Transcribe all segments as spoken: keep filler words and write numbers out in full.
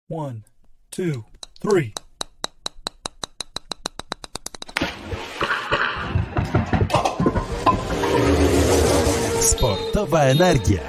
One, two, three. Sportowa energia.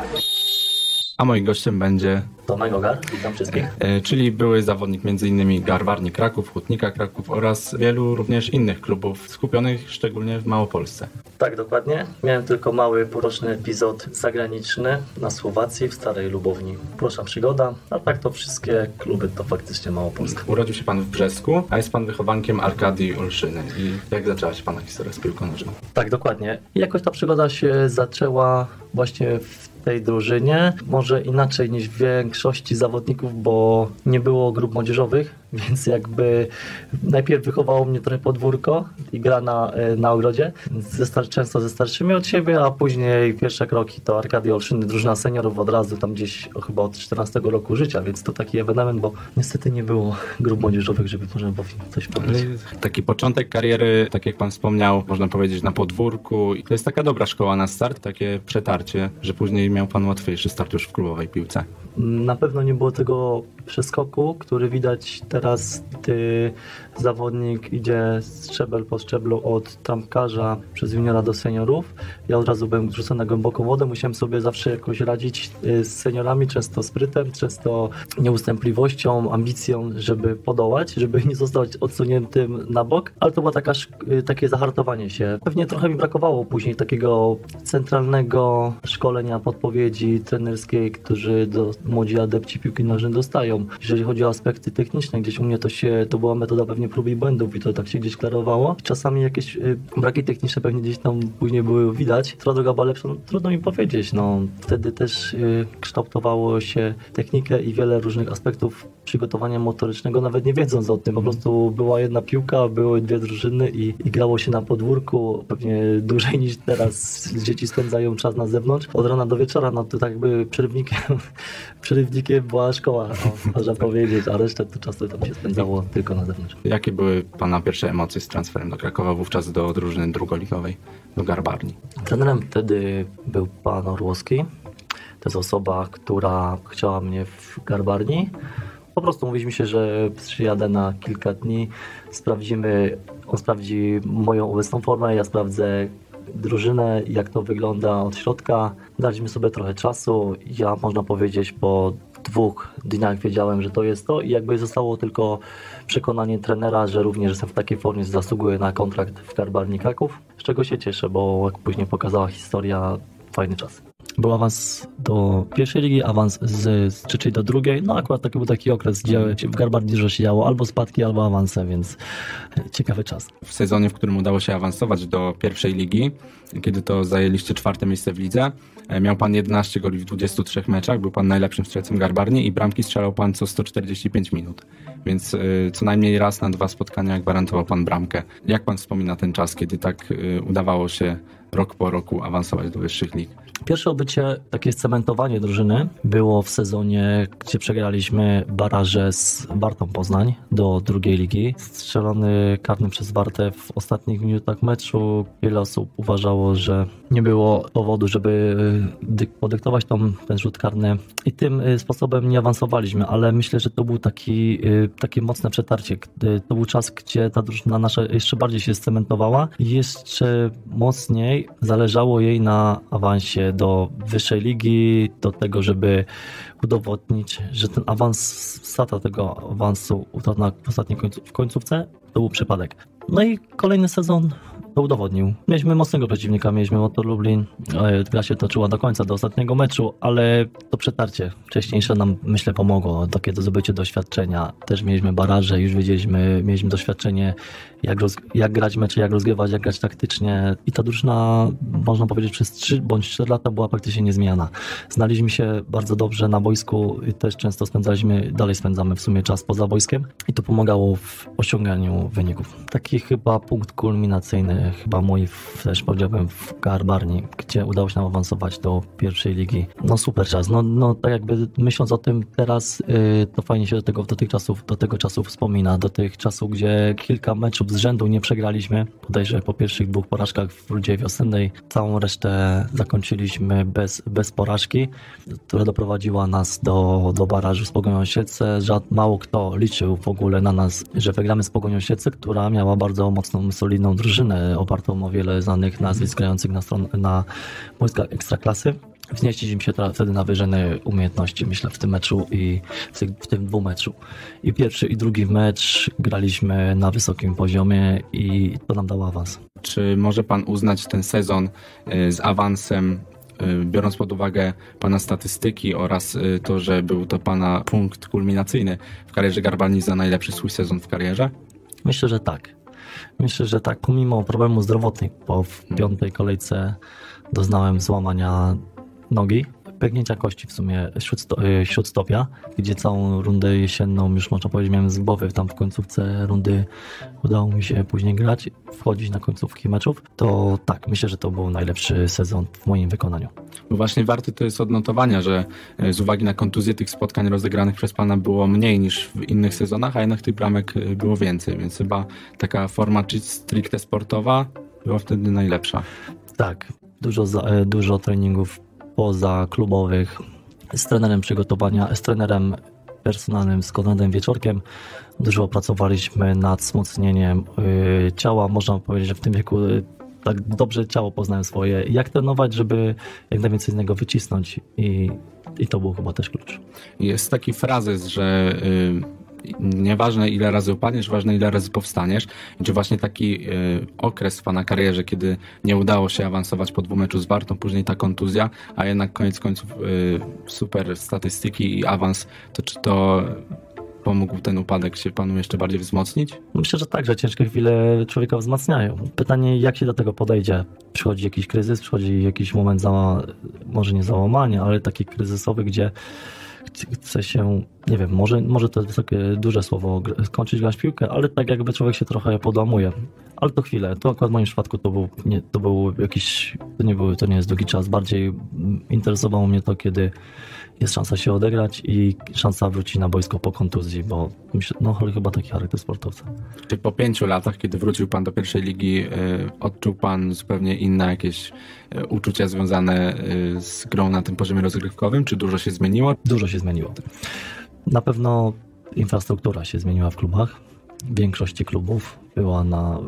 A moim gościem będzie Tomek Ogar, witam wszystkich. e, czyli były zawodnik między innymi Garbarni Kraków, Hutnika Kraków oraz wielu również innych klubów skupionych szczególnie w Małopolsce. Tak, dokładnie. Miałem tylko mały, półroczny epizod zagraniczny na Słowacji w Starej Lubowni. Prosza przygoda, a tak to wszystkie kluby to faktycznie Małopolska. Urodził się pan w Brzesku, a jest pan wychowankiem Arkadii Olszyny. I jak zaczęła się pana historia z piłką nożną? Tak, dokładnie. I jakoś ta przygoda się zaczęła właśnie w tej drużynie. Może inaczej niż w większości zawodników, bo nie było grup młodzieżowych, więc jakby najpierw wychowało mnie trochę podwórko i gra na, na ogrodzie, ze star- często ze starszymi od siebie, a później pierwsze kroki to Arkadia Olszyny, drużyna seniorów od razu tam gdzieś o, chyba od czternastego roku życia, więc to taki ewenement, bo niestety nie było grup młodzieżowych, żeby można było coś powiedzieć. Taki początek kariery, tak jak pan wspomniał, można powiedzieć na podwórku. I to jest taka dobra szkoła na start, takie przetarcie, że później miał pan łatwiejszy start już w klubowej piłce. Na pewno nie było tego przeskoku, który widać teraz, gdy zawodnik idzie szczebel po szczeblu od trampkarza przez juniora do seniorów. Ja od razu byłem wrzucony na głęboką wodę, musiałem sobie zawsze jakoś radzić z seniorami, często sprytem, często nieustępliwością, ambicją, żeby podołać, żeby nie zostać odsuniętym na bok, ale to było taka, takie zahartowanie się. Pewnie trochę mi brakowało później takiego centralnego szkolenia, podpowiedzi trenerskiej, którzy do młodzi adepci piłki nożnej dostają. Jeżeli chodzi o aspekty techniczne, gdzieś u mnie to się, to była metoda pewnie prób i błędów i to tak się gdzieś klarowało. Czasami jakieś y, braki techniczne pewnie gdzieś tam później były widać. Która droga była lepsza? No, trudno mi powiedzieć. No, wtedy też y, kształtowało się technikę i wiele różnych aspektów przygotowania motorycznego, nawet nie wiedząc o tym. Po prostu była jedna piłka, były dwie drużyny i, i grało się na podwórku pewnie dłużej niż teraz dzieci spędzają czas na zewnątrz. Od rana do wieczora, no to tak jakby przerywnikiem, przerywnikiem była szkoła, no, można powiedzieć, a resztę to czasu tam się spędzało tylko na zewnątrz. Jakie były pana pierwsze emocje z transferem do Krakowa, wówczas do drużyny drugoligowej, do Garbarni? Trenerem wtedy był pan Orłowski. To jest osoba, która chciała mnie w Garbarni. Po prostu mówiliśmy się, że przyjadę na kilka dni, sprawdzimy, on sprawdzi moją obecną formę, ja sprawdzę drużynę, jak to wygląda od środka. Daliśmy sobie trochę czasu. Ja, można powiedzieć, po dwóch dniach wiedziałem, że to jest to i jakby zostało tylko przekonanie trenera, że również jestem w takiej formie, że zasługuję na kontrakt w Garbarni Kraków, z czego się cieszę, bo jak później pokazała historia, fajny czas. Był awans do pierwszej ligi, awans z, z trzeciej do drugiej. No akurat taki był taki okres, gdzie w Garbarni dużo się działo, albo spadki, albo awanse, więc ciekawy czas. W sezonie, w którym udało się awansować do pierwszej ligi, kiedy to zajęliście czwarte miejsce w lidze, miał pan jedenaście goli w dwudziestu trzech meczach, był pan najlepszym strzelcem Garbarni i bramki strzelał pan co sto czterdzieści pięć minut. Więc y, co najmniej raz na dwa spotkania gwarantował pan bramkę. Jak pan wspomina ten czas, kiedy tak y, udawało się rok po roku awansować do wyższych lig? Pierwsze obycie, takie scementowanie drużyny było w sezonie, gdzie przegraliśmy baraże z Wartą Poznań do drugiej ligi. Strzelony karny przez Wartę w ostatnich minutach meczu. Wiele osób uważało, że nie było powodu, żeby podyktować tą, ten rzut karny i tym sposobem nie awansowaliśmy, ale myślę, że to był taki, takie mocne przetarcie. To był czas, gdzie ta drużyna nasza jeszcze bardziej się scementowała i jeszcze mocniej zależało jej na awansie do wyższej ligi, do tego, żeby udowodnić, że ten awans, strata tego awansu utrata w ostatniej końcu, w końcówce to był przypadek. No i kolejny sezon to udowodnił. Mieliśmy mocnego przeciwnika, mieliśmy Motor Lublin, gra się toczyła do końca, do ostatniego meczu, ale to przetarcie wcześniejsze nam, myślę, pomogło. Takie to zdobycie doświadczenia. Też mieliśmy baraże, już wiedzieliśmy, mieliśmy doświadczenie, jak, roz, jak grać mecze, jak rozgrywać, jak grać taktycznie. I ta drużyna, można powiedzieć, przez trzy bądź cztery lata była praktycznie niezmieniana. Znaliśmy się bardzo dobrze na boisku i też często spędzaliśmy, dalej spędzamy w sumie czas poza boiskiem i to pomagało w osiąganiu wyników. Taki chyba punkt kulminacyjny e, chyba mój w, też powiedziałbym w Garbarni, gdzie udało się nam awansować do pierwszej ligi. No super czas. No, no tak jakby myśląc o tym teraz, e, to fajnie się do tego, do tych czasów, do tego czasu wspomina, do tych czasów, gdzie kilka meczów z rzędu nie przegraliśmy. Bodajże po pierwszych dwóch porażkach w rundzie wiosennej całą resztę zakończyliśmy bez, bez porażki, która doprowadziła nas do, do barażu z Pogonią Siedlce. Mało kto liczył w ogóle na nas, że wygramy z Pogonią Siedlce, która miała bardzo mocną, solidną drużynę opartą o wiele znanych nazwisk grających na, stron, na boiskach ekstraklasy. Wznieśliśmy się wtedy na wyżyny umiejętności, myślę, w tym meczu i w, tych, w tym dwóch meczu. I pierwszy i drugi mecz graliśmy na wysokim poziomie i to nam dało awans. Czy może pan uznać ten sezon z awansem, biorąc pod uwagę pana statystyki oraz to, że był to pana punkt kulminacyjny w karierze Garbarni za najlepszy swój sezon w karierze? Myślę, że tak. Myślę, że tak. Pomimo problemu zdrowotnych, bo w piątej kolejce doznałem złamania nogi, pęknięcia kości w sumie śródstopia, gdzie całą rundę jesienną już można powiedzieć miałem z głowy. Tam w końcówce rundy udało mi się później grać, wchodzić na końcówki meczów. To tak, myślę, że to był najlepszy sezon w moim wykonaniu. Bo właśnie warte to jest odnotowania, że z uwagi na kontuzję tych spotkań rozegranych przez pana było mniej niż w innych sezonach, a jednak tych bramek było więcej, więc chyba taka forma stricte sportowa była wtedy najlepsza. Tak, dużo, dużo treningów pozaklubowych z trenerem przygotowania, z trenerem personalnym, z Konradem Wieczorkiem. Dużo pracowaliśmy nad wzmocnieniem y, ciała. Można powiedzieć, że w tym wieku y, tak dobrze ciało poznałem swoje. Jak trenować, żeby jak najwięcej z niego wycisnąć i, i to był chyba też klucz. Jest taki frazes, że y nieważne ile razy upadniesz, ważne ile razy powstaniesz. I czy właśnie taki y, okres w pana karierze, kiedy nie udało się awansować po dwóch meczu z Wartą, później ta kontuzja, a jednak koniec końców y, super statystyki i awans, to czy to pomógł ten upadek się panu jeszcze bardziej wzmocnić? Myślę, że tak, że ciężkie chwile człowieka wzmacniają. Pytanie, jak się do tego podejdzie? Przychodzi jakiś kryzys, przychodzi jakiś moment, za, może nie załamania, ale taki kryzysowy, gdzie chce się, nie wiem, może, może to jest wysokie, duże słowo, skończyć grać w piłkę, ale tak jakby człowiek się trochę podłamuje. Ale to chwilę. To akurat w moim przypadku to był, nie, to był jakiś, to nie, był, to nie jest długi czas. Bardziej interesowało mnie to, kiedy jest szansa się odegrać i szansa wrócić na boisko po kontuzji, bo myślę, no ale chyba taki charakter sportowca. Czy po pięciu latach, kiedy wrócił pan do pierwszej ligi, y, odczuł pan zupełnie inne jakieś y, uczucia związane y, z grą na tym poziomie rozgrywkowym? Czy dużo się zmieniło? Dużo się zmieniło. Na pewno infrastruktura się zmieniła w klubach. W większości klubów była na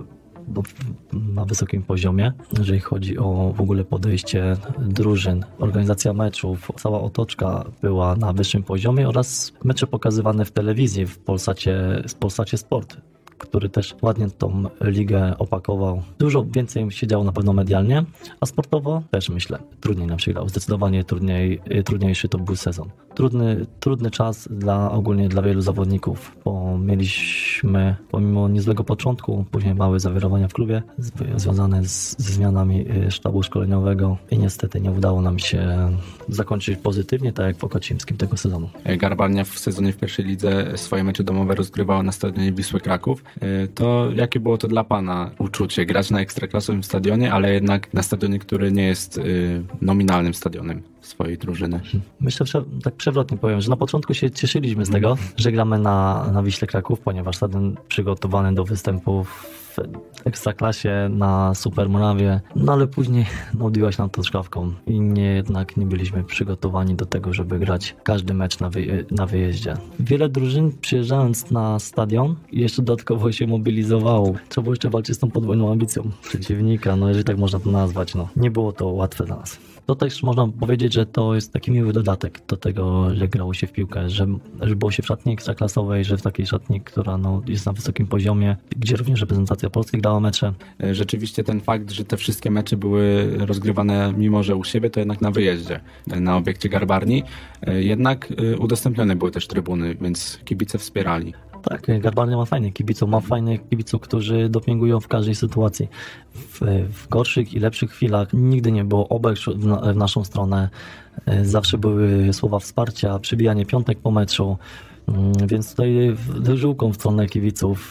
na wysokim poziomie, jeżeli chodzi o w ogóle podejście drużyn, organizacja meczów, cała otoczka była na wyższym poziomie oraz mecze pokazywane w telewizji w Polsacie, w Polsacie Sport, który też ładnie tą ligę opakował. Dużo więcej się działo na pewno medialnie, a sportowo też myślę, trudniej nam się grało. Zdecydowanie trudniej, trudniejszy to był sezon. Trudny, trudny czas dla ogólnie dla wielu zawodników, bo mieliśmy pomimo niezłego początku, później małe zawirowania w klubie związane z, ze zmianami sztabu szkoleniowego i niestety nie udało nam się zakończyć pozytywnie, tak jak w Okocimskim tego sezonu. Garbarnia w sezonie w pierwszej lidze swoje mecze domowe rozgrywała na stadionie Wisły Kraków. To jakie było to dla pana uczucie? Grać na ekstraklasowym stadionie, ale jednak na stadionie, który nie jest y, nominalnym stadionem swojej drużyny. Myślę, że tak przewrotnie powiem, że na początku się cieszyliśmy z tego, że gramy na, na Wiśle Kraków, ponieważ stadion przygotowany do występów w ekstraklasie na Supermurawie, no ale później no, odbiła się nam to szkawką i nie, jednak nie byliśmy przygotowani do tego, żeby grać każdy mecz na, wyje- na wyjeździe. Wiele drużyn przyjeżdżając na stadion jeszcze dodatkowo się mobilizowało. Trzeba było jeszcze walczyć z tą podwójną ambicją przeciwnika, no jeżeli tak można to nazwać, no nie było to łatwe dla nas. To też można powiedzieć, że to jest taki miły dodatek do tego, że grało się w piłkę, że, że było się w szatni ekstraklasowej, że w takiej szatni, która no, jest na wysokim poziomie, gdzie również reprezentacja Polski grała mecze. Rzeczywiście ten fakt, że te wszystkie mecze były rozgrywane mimo, że u siebie, to jednak na wyjeździe, na obiekcie Garbarni, jednak udostępnione były też trybuny, więc kibice wspierali. Tak, Garbarnia ma fajnych kibiców, ma fajnych kibiców, którzy dopingują w każdej sytuacji. W, w gorszych i lepszych chwilach nigdy nie było obelg w, na, w naszą stronę. Zawsze były słowa wsparcia, przybijanie piątek po meczu, więc tutaj żyłką w stronę kibiców.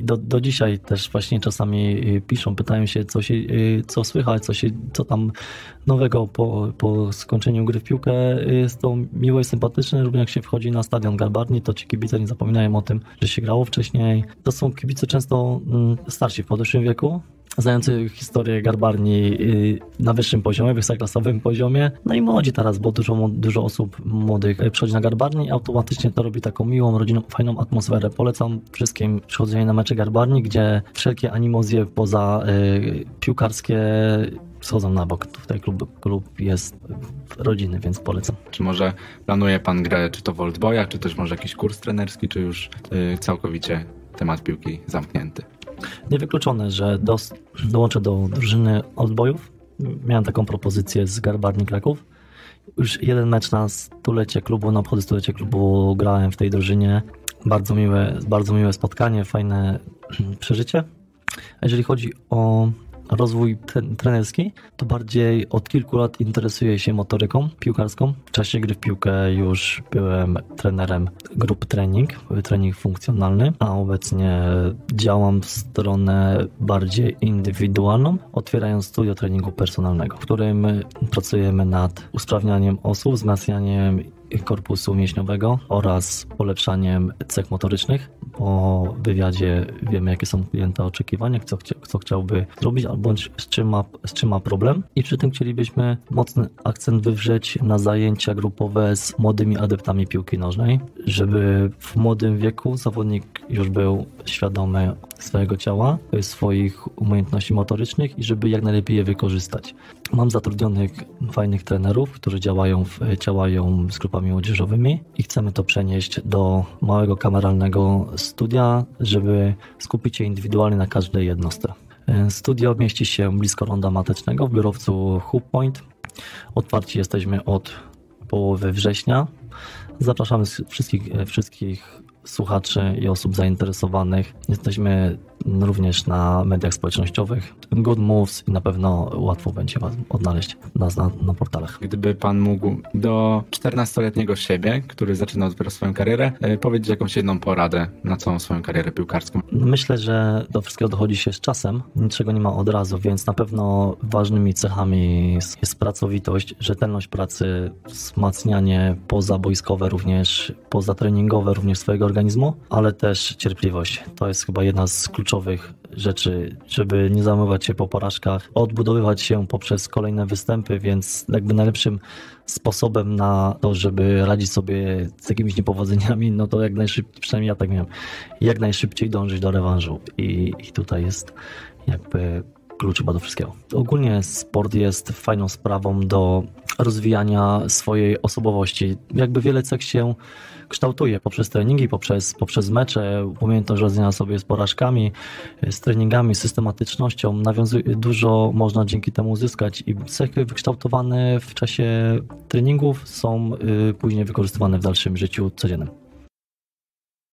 do, do dzisiaj też właśnie czasami piszą, pytają się, co się, co słychać, co się, co tam nowego po, po skończeniu gry w piłkę. Jest to miłe i sympatyczne, również jak się wchodzi na stadion Garbarni, to ci kibice nie zapominają o tym, że się grało wcześniej. To są kibice często starsi w podeszłym wieku, znający historię Garbarni na wyższym poziomie, wysokoklasowym poziomie. No i młodzi teraz, bo dużo, dużo osób młodych przychodzi na Garbarni i automatycznie to robi taką miłą, rodzinną, fajną atmosferę. Polecam wszystkim przychodzenie na mecze Garbarni, gdzie wszelkie animozje poza y, piłkarskie schodzą na bok. Tutaj klub, klub jest rodzinny, więc polecam. Czy może planuje pan grę, czy to w Oldboyach, czy też może jakiś kurs trenerski, czy już y, całkowicie temat piłki zamknięty? Niewykluczone, że dos, dołączę do drużyny Oldboyów. Miałem taką propozycję z Garbarni Kraków. Już jeden mecz na stulecie klubu, na obchody stulecie klubu grałem w tej drużynie. Bardzo miłe, bardzo miłe spotkanie, fajne przeżycie. A jeżeli chodzi o rozwój trenerski, to bardziej od kilku lat interesuję się motoryką piłkarską. W czasie gry w piłkę już byłem trenerem grup trening, trening funkcjonalny, a obecnie działam w stronę bardziej indywidualną, otwierając studio treningu personalnego, w którym pracujemy nad usprawnianiem osób, wzmacnianiem korpusu mięśniowego oraz polepszaniem cech motorycznych. Po wywiadzie wiemy, jakie są klienta oczekiwania, co, co chciałby zrobić, albo z czym, ma, z czym ma problem. I przy tym chcielibyśmy mocny akcent wywrzeć na zajęcia grupowe z młodymi adeptami piłki nożnej, żeby w młodym wieku zawodnik już był świadomy swojego ciała, swoich umiejętności motorycznych i żeby jak najlepiej je wykorzystać. Mam zatrudnionych fajnych trenerów, którzy działają, w, działają z grupami młodzieżowymi i chcemy to przenieść do małego kameralnego studia, żeby skupić się indywidualnie na każdej jednostce. Studio mieści się blisko ronda Matecznego w biurowcu Hoop Point. Otwarci jesteśmy od połowy września. Zapraszamy wszystkich, wszystkich słuchaczy i osób zainteresowanych. Jesteśmy również na mediach społecznościowych Good Moves i na pewno łatwo będzie was odnaleźć nas na, na portalach. Gdyby pan mógł do czternastoletniego siebie, który zaczyna dopiero swoją karierę, powiedzieć jakąś jedną poradę na całą swoją karierę piłkarską? Myślę, że do wszystkiego dochodzi się z czasem. Niczego nie ma od razu, więc na pewno ważnymi cechami jest, jest pracowitość, rzetelność pracy, wzmacnianie pozabojskowe również, pozatreningowe również swojego organizmu, ale też cierpliwość. To jest chyba jedna z kluczowych rzeczy, żeby nie załamywać się po porażkach, odbudowywać się poprzez kolejne występy, więc jakby najlepszym sposobem na to, żeby radzić sobie z jakimiś niepowodzeniami, no to jak najszybciej, przynajmniej ja tak miałem, jak najszybciej dążyć do rewanżu i, i tutaj jest jakby klucz chyba do wszystkiego. Ogólnie sport jest fajną sprawą do rozwijania swojej osobowości. Jakby wiele cech się kształtuje poprzez treningi, poprzez, poprzez mecze, umiejętność radzenia sobie z porażkami, z treningami, systematycznością. Nawiązuje, dużo można dzięki temu uzyskać i cechy wykształtowane w czasie treningów są y, później wykorzystywane w dalszym życiu codziennym.